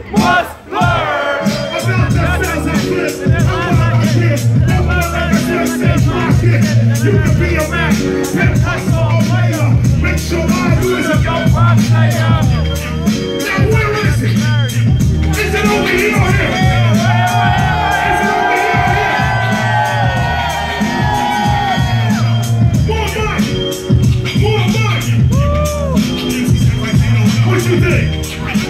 must learn. About that sounds like this. I'm like this. I'm like this. You can be a man. Better hustle all later. Make sure all you is a young rock player. Now where is it? Is it over here or here? Is it over here or here? More money. More money. What you think?